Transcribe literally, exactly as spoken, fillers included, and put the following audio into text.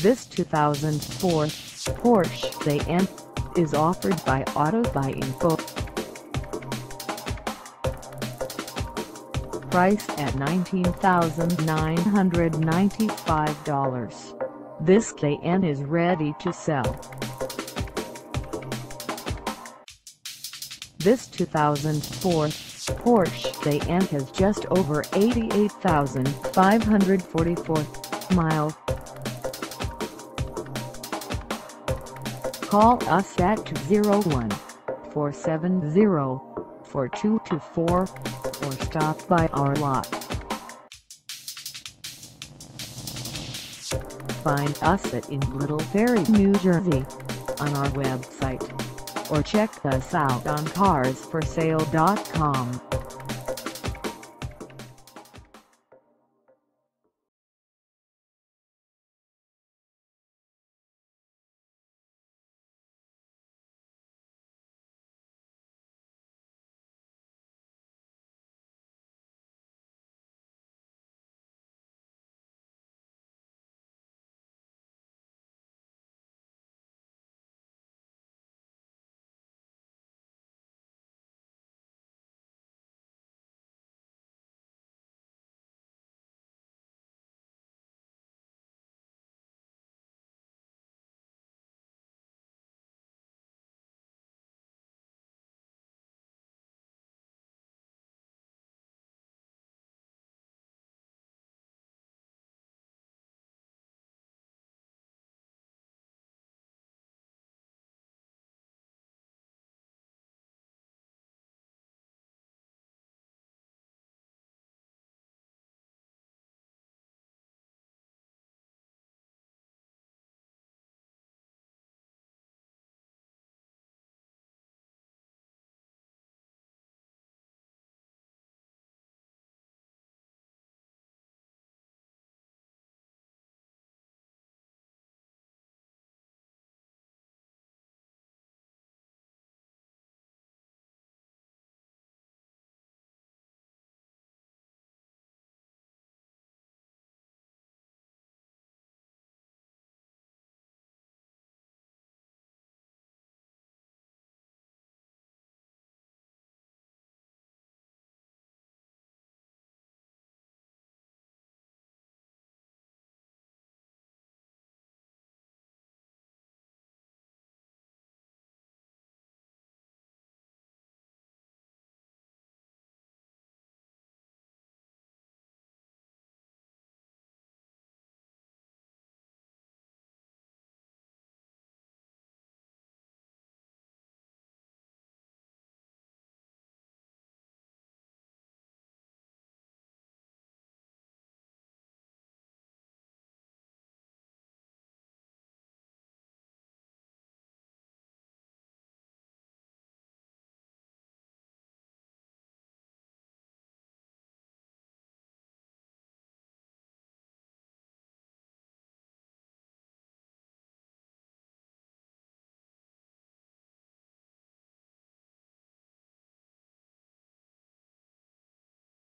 This two thousand four Porsche Cayenne is offered by Auto Buy Info. Price at nineteen thousand nine hundred ninety-five dollars. This Cayenne is ready to sell. This two thousand four Porsche Cayenne has just over eighty-eight thousand five hundred forty-four miles. Call us at two oh one, four seven zero, four two two four or stop by our lot. Find us at in Little Ferry, New Jersey, on our website, or check us out on cars for sale dot com.